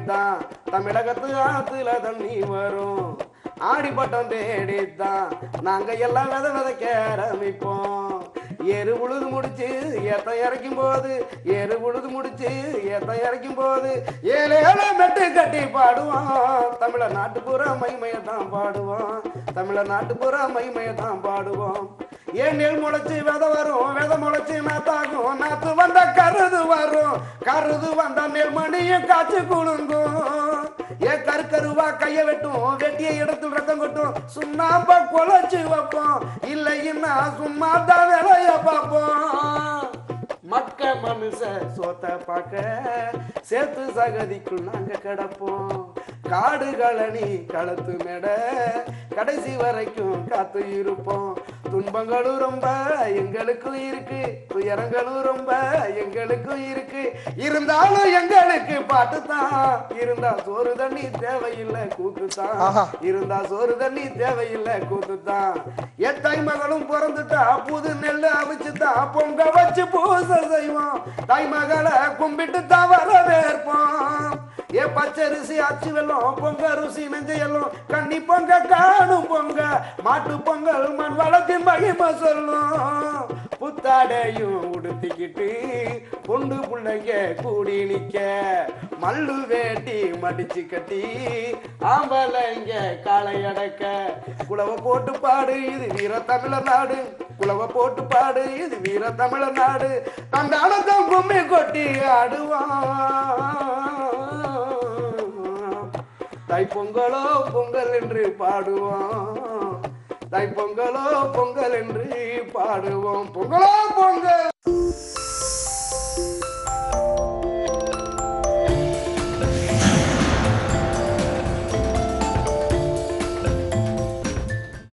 தேடித்தான் தமிழகத்து ஆத்துல தண்ணி வரும் ஆடிப்பட்டம் தேடித்தான் நாங்க எல்லாம் விதைக்க ஆரம்பிப்போம் ஏறு உழுது முடிச்சு ஏத்த இறக்கும் போது ஏறு உழுது முடிச்சு ஏத்த இறக்கும் போது ஏழு ஏழு மெட்டு கட்டி பாடுவோம் தமிழர் நாட்டுப்புற மகிமையத்தான் பாடுவோம் தமிழர் நாட்டுப்புற மகிமையத்தான் பாடுவோம் ஏன் நெல் முளைச்சு விதை வரும் விதை முளைச்சு நாத்தாகும் நாத்து வந்த கருது வரும் கருது வந்த நெல்மணியும் காய்ச்சி குழுங்கும் ஏன் கருவா கைய வெட்டும் வெட்டிய இடத்துல ரத்தம் கொட்டும் சுண்ணாம்ப குழைச்சு வைப்போம் இல்லைன்னா சும்மா தான் வேலைய பார்ப்போம் மக்க மனுஷ சோத்த பார்க்க சேர்த்து சகதிக்குள் நாங்க கிடப்போம் காடு கழனி களத்து மேட கடைசி வரைக்கும் காத்து இருப்போம் துன்பங்களும் ரொம்ப எங்களுக்கும் இருக்கு துயரங்களும் ரொம்ப எங்களுக்கும் இருக்கு இருந்தாலும் எங்களுக்கு பாட்டுத்தான் இருந்தா சோறு தண்ணி தேவையில்லை கூத்துத்தான் இருந்தா சோறு தண்ணி தேவையில்லை கூத்துத்தான் என் தாய்மகளும் பிறந்துட்டா புது நெல்லு அவிச்சுதான் பொங்க வச்சு பூச செய்வோம் தாய்மகளை கும்பிட்டு தான் வரவேற்போம் ஏ பச்சரிசி அச்சு வெல்லம் பொங்க ருசி நெஞ்சையெல்லாம் கண்ணி பொங்க காணும் பொங்க மாட்டு பொங்கல் மண் வளத்தின் மகிமை சொல்லும் புத்தாடையும் உடுத்திக்கிட்டு பொண்டு பிள்ளைங்க கூடி நிக்க மல்லு வேட்டி மடிச்சு கட்டி ஆம்பளைங்க காலை அடக்க குலவ போட்டு பாடு இது வீர தமிழர் நாடு குலவ போட்டு பாடு இது வீர தமிழர் நாடு அந்த அனந்தம் கும்மி கொட்டி ஆடுவான் தைப்பொங்கலோ பொங்கல் என்று பாடுவோம் தைப்பொங்கலோ பொங்கல் என்று பாடுவோம் பொங்கலோ பொங்கல்